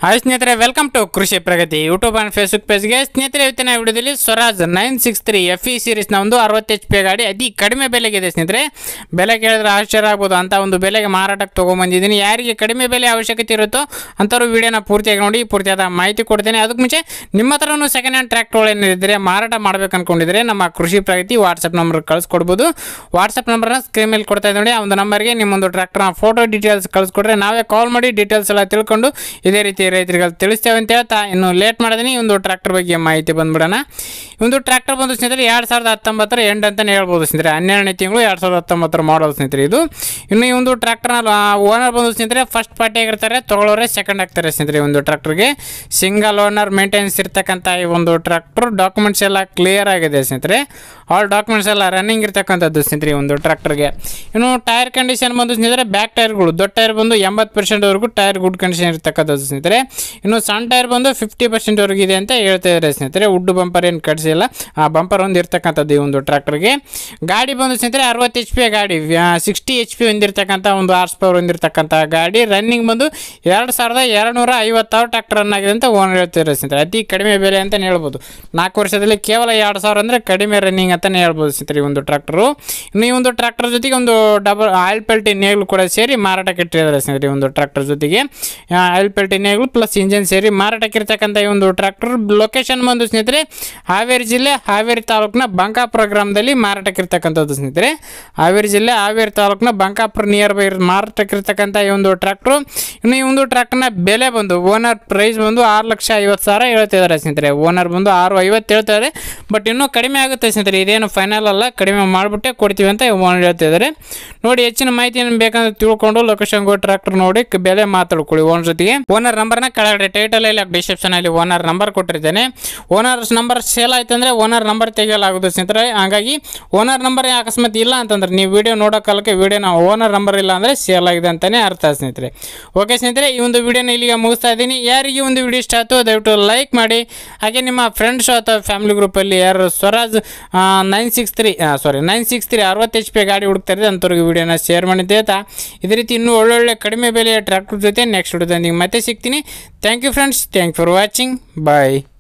Hi ಸ್ನೇಹಿತರೆ, welcome to Krishi Pragati YouTube and Facebook ಪೇಜ್ಗೆ. ಸ್ನೇಹಿತರೆ, ಇವತ್ತಿನ ವಿಡಿಯೋದಲ್ಲಿ ಸ್ವರಾಜ್ 963 FE ಸೀರೀಸ್ನ ಒಂದು 60 HP ಗಾಡಿ ಅತಿ ಕಡಿಮೆ ಬೆಲೆಗಿದೆ. ಸ್ನೇಹಿತರೆ, ಬೆಲೆ ಕೇಳಿದ್ರೆ ಆಶ್ಚರ್ಯ ಆಗ್ಬೋದು, ಅಂತ ಒಂದು ಬೆಲೆಗೆ ಮಾರಾಟಕ್ಕೆ ತೊಗೊಂಬಂದಿದ್ದೀನಿ. ಯಾರಿಗೆ ಕಡಿಮೆ ಬೆಲೆ ಅವಶ್ಯಕತೆ ಇರುತ್ತೋ ಅಂಥವ್ರು ವಿಡಿಯೋನ ಪೂರ್ತಿಯಾಗಿ ನೋಡಿ, ಪೂರ್ತಿಯಾದ ಮಾಹಿತಿ ಕೊಡ್ತೇನೆ. ಅದಕ್ಕೆ ಮುಂಚೆ ನಿಮ್ಮ ಹತ್ರನೂ ಸೆಕೆಂಡ್ ಹ್ಯಾಂಡ್ ಟ್ರ್ಯಾಕ್ಟರ್ಗಳು ಏನಿದ್ರೆ ಮಾರಾಟ ಮಾಡಬೇಕು ಅಂದ್ಕೊಂಡಿದ್ರೆ ನಮ್ಮ ಕೃಷಿ ಪ್ರಗತಿ ವಾಟ್ಸಪ್ ನಂಬರ್ ಕಳಿಸ್ಕೊಡ್ಬೋದು. ವಾಟ್ಸಪ್ ನಂಬರ್ನ ಸ್ಕ್ರೀನ್ ಮೇಲೆ ಕೊಡ್ತಾ ಇದ್ದೀನಿ. ಆ ಒಂದು ನಂಬರ್ಗೆ ನಿಮ್ಮೊಂದು ಟ್ರ್ಯಾಕ್ಟರ್ನ ಫೋಟೋ ಡೀಟೇಲ್ಸ್ ಕಳಿಸ್ಕೊಡ್ರೆ ನಾವೇ ಕಾಲ್ ಮಾಡಿ ಡೀಟೇಲ್ಸ್ ಎಲ್ಲ ತಿಳ್ಕೊಂಡು ಇದೇ ರೀತಿ ರೈತರಿಗೆ ತಿಳಿಸ್ತೇವೆ ಅಂತ ಹೇಳ್ತಾ ಇನ್ನು ಲೇಟ್ ಮಾಡಿದೀನಿ. ಈ ಒಂದು ಟ್ರ್ಯಾಕ್ಟರ್ ಬಗ್ಗೆ ಮಾಹಿತಿ ಬಂದ್ಬಿಡೋಣ. ಈ ಒಂದು ಟ್ರ್ಯಾಕ್ಟರ್ ಬಂದು ಸ್ನೇಹಿತರೆ 2019 ಎಂಡ್ ಅಂತಲೇ ಹೇಳ್ಬೋದು ಸ್ನೇಹಿತರೆ. 12ನೇ ತಿಂಗಳು 2019 ಮಾಡಲ್ ಸ್ನೇಹಿತರೆ ಇದು. ಇನ್ನು ಈ ಒಂದು ಟ್ರ್ಯಾಕ್ಟರ್ನ ಓನರ್ ಬಂದು ಸ್ನೇಹಿತರೆ ಫಸ್ಟ್ ಪಾರ್ಟಿ ಆಗಿರ್ತಾರೆ, ತೊಗೊಳೋರೆ ಸೆಕೆಂಡ್ ಆಗ್ತಾರೆ ಸ್ನೇಹಿತರೆ. ಈ ಒಂದು ಟ್ರ್ಯಾಕ್ಟರ್ಗೆ ಸಿಂಗಲ್ ಓನರ್ ಮೇಂಟೆನೆನ್ಸ್ ಇರ್ತಕ್ಕಂಥ ಈ ಒಂದು ಟ್ರ್ಯಾಕ್ಟರ್ ಡಾಕ್ಯುಮೆಂಟ್ಸ್ ಎಲ್ಲ ಕ್ಲಿಯರ್ ಆಗಿದೆ ಸ್ನೇಹಿತರೆ. ಆಲ್ ಡಾಕ್ಯುಮೆಂಟ್ಸ್ ಎಲ್ಲ ರನ್ನಿಂಗ್ ಇರ್ತಕ್ಕಂಥದ್ದು ಸ್ನೇಹಿತರೆ ಈ ಒಂದು ಟ್ರ್ಯಾಕ್ಟರ್ಗೆ. ಇನ್ನು ಟೈರ್ ಕಂಡೀಷನ್ ಬಂದು ಸ್ನೇಹಿತರೆ ಬ್ಯಾಕ್ ಟೈರ್ಗಳು ದೊಡ್ಡ ಟೈರ್ ಬಂದು 80% ಟೈರ್ ಗುಡ್ ಕಂಡೀಷನ್ ಇರ್ತಕ್ಕಂಥದ್ದು ಸ್ನೇಹಿತರೆ. ಇನ್ನು ಸಣ್ಣ ಟೈರ್ ಬಂದು 50% ಇದೆ ಅಂತ ಹೇಳ್ತಾ ಇದ್ದಾರೆ ಸ್ನೇಹಿತರೆ. ವುಡ್ ಬಂಪರ್ ಏನು ಕಟ್ಸಿಲ್ಲ, ಆ ಬಂಪರ್ ಒಂದು ಇರ್ತಕ್ಕಂಥದ್ದು ಈ ಒಂದು ಟ್ರ್ಯಾಕ್ಟರ್ಗೆ. ಗಾಡಿ ಬಂದು ಸ್ನೇಹಿತರೆ 60 HP ಗಾಡಿ, 60 HP ಹೊಂದಿರತಕ್ಕಂಥ ಒಂದು ಹಾರ್ಸ್ ಪವರ್ ಹೊಂದಿರತಕ್ಕಂಥ ಗಾಡಿ. ರನ್ನಿಂಗ್ ಬಂದು 2250 ಟ್ರ್ಯಾಕ್ಟರ್ ರನ್ ಆಗಿದೆ ಅಂತ ಓನರ್ ಹೇಳ್ತಿದ್ದಾರೆ ಸ್ನೇಹಿತರೆ. ಅತಿ ಕಡಿಮೆ ಬೆಲೆ ಅಂತಲೇ ಹೇಳ್ಬೋದು. 4 ವರ್ಷದಲ್ಲಿ ಕೇವಲ 2000 ಅಂದರೆ ಕಡಿಮೆ ರನ್ನಿಂಗ್ ಅಂತಲೇ ಹೇಳ್ಬೋದು ಸ್ನೇಹಿತರೆ ಈ ಒಂದು ಟ್ರ್ಯಾಕ್ಟರು. ಇನ್ನು ಈ ಒಂದು ಟ್ರ್ಯಾಕ್ಟರ್ ಜೊತೆಗೆ ಒಂದು ಡಬಲ್ ಆಯಿಲ್ ಪೆಲ್ಟಿ ನೇಗ್ಲು ಕೂಡ ಸೇರಿ ಮಾರಾಟಕ್ಕೆ ಇಟ್ಟಿದ್ದಾರೆ ಸ್ನೇಹಿತರೆ. ಈ ಒಂದು ಟ್ರ್ಯಾಕ್ಟರ್ ಜೊತೆಗೆ ಆಯಿಲ್ ಪೆಲ್ಟಿ ನೇಗ್ಲು ಪ್ಲಸ್ ಇಂಜಿನ್ ಸೇರಿ ಮಾರಾಟಕ್ಕೆ ಇರ್ತಕ್ಕಂಥ ಈ ಒಂದು ಟ್ರ್ಯಾಕ್ಟರ್. ಲೊಕೇಶನ್ ಬಂದು ಸ್ನೇಹಿತರೆ ಹಾವೇರಿ ಜಿಲ್ಲೆ ಹಾವೇರಿ ತಾಲೂಕಿನ ಬಂಕಾಪುರ ಗ್ರಾಮದಲ್ಲಿ ಮಾರಾಟಕ್ಕೆ ಇರ್ತಕ್ಕಂಥದ್ದು ಸ್ನೇಹಿತರೆ. ಹಾವೇರಿ ಜಿಲ್ಲೆ ಹಾವೇರಿ ತಾಲೂಕಿನ ಬಂಕಾಪುರ ನಿಯರ್ ಬೈ ಮಾರಾಟಕ್ಕೆ ಇರ್ತಕ್ಕಂಥ ಈ ಒಂದು ಟ್ರ್ಯಾಕ್ಟರು. ಇನ್ನು ಈ ಒಂದು ಟ್ರ್ಯಾಕ್ಟರ್ನ ಬೆಲೆ ಬಂದು ಓನರ್ ಪ್ರೈಸ್ ಬಂದು 6,50,000 ಹೇಳ್ತಿದ್ದಾರೆ ಸ್ನೇಹಿತರೆ. ಓನರ್ ಬಂದು 6,50,000 ಹೇಳ್ತಾರೆ, ಬಟ್ ಇನ್ನೂ ಕಡಿಮೆ ಆಗುತ್ತೆ ಸ್ನೇಹಿತರೆ. ಇದೇನು ಫೈನಲ್ ಅಲ್ಲ, ಕಡಿಮೆ ಮಾಡಿಬಿಟ್ಟೆ ಕೊಡ್ತೀವಿ ಅಂತ ಓನರ್ ಹೇಳ್ತಿದ್ದಾರೆ. ನೋಡಿ, ಹೆಚ್ಚಿನ ಮಾಹಿತಿಯನ್ನು ಬೇಕಂದ್ರೆ ತಿಳ್ಕೊಂಡು ಲೊಕೇಶನ್ ಗೋ ಟ್ರ್ಯಾಕ್ಟರ್ ನೋಡಿ ಬೆಲೆ ಮಾತಾಡ್ಕೊಳ್ಳಿ ಓನರ್ ಜೊತೆಗೆ. ಓನರ್ ನಂಬರ್ನ ಕೆಳಗಡೆ ಟೈಟಲ್ ಅಲ್ಲಿ ಡಿಸ್ಕ್ರಿಪ್ಷನ್ ಅಲ್ಲಿ ಓನರ್ ನಂಬರ್ ಕೊಟ್ಟಿರ್ತೇನೆ. ಓನರ್ ನಂಬರ್ ಸೇಲ್ ಆಯ್ತು ಅಂದ್ರೆ ಓನರ್ ನಂಬರ್ ತೆಗೆಯಲಾಗುತ್ತೆ ಸ್ನೇಹಿತರೆ. ಹಾಗಾಗಿ ಓನರ್ ನಂಬರ್ ಅಕಸ್ಮಾತ್ ಇಲ್ಲ ಅಂತಂದ್ರೆ ನೀವು ವಿಡಿಯೋ ನೋಡೋ ಕಾಲಕ್ಕೆ ವಿಡಿಯೋನ ಓನರ್ ನಂಬರ್ ಇಲ್ಲ ಅಂದ್ರೆ ಸೇಲ್ ಆಗಿದೆ ಅಂತಾನೆ ಅರ್ಥ ಸ್ನೇಹಿತರೆ. ಓಕೆ ಸ್ನೇಹಿತರೆ, ಈ ಒಂದು ವಿಡಿಯೋನ ಇಲ್ಲಿಗೆ ಮುಗಿಸ್ತಾ ಇದ್ದೀನಿ. ಯಾರಿಗೆ ಒಂದು ವಿಡಿಯೋ ಇಷ್ಟ ಆಯ್ತು ದಯವಿಟ್ಟು ಲೈಕ್ ಮಾಡಿ. ಹಾಗೆ ನಿಮ್ಮ ಫ್ರೆಂಡ್ಸ್ ಅಥವಾ ಫ್ಯಾಮಿಲಿ ಗ್ರೂಪಲ್ಲಿ ಯಾರು ಸ್ವರಾಜ್ 963 60 HP ಗಾಡಿ ಹುಡುಕ್ತಾ ಇದ್ದಾರೆ ಅಂಥವ್ರಿಗೆ ವಿಡಿಯೋನ ಶೇರ್ ಮಾಡಿದ್ದೆ. ಇದೇ ರೀತಿ ಇನ್ನೂ ಒಳ್ಳೊಳ್ಳೆ ಕಡಿಮೆ ಬೆಲೆಯ ಟ್ರ್ಯಾಕ್ಟರ್ ಜೊತೆ ನೆಕ್ಸ್ಟ್ ವಿಡಿಯೋದಲ್ಲಿ ಮತ್ತೆ ಸಿಗ್ತೀನಿ. Thank you friends, thank for watching, bye.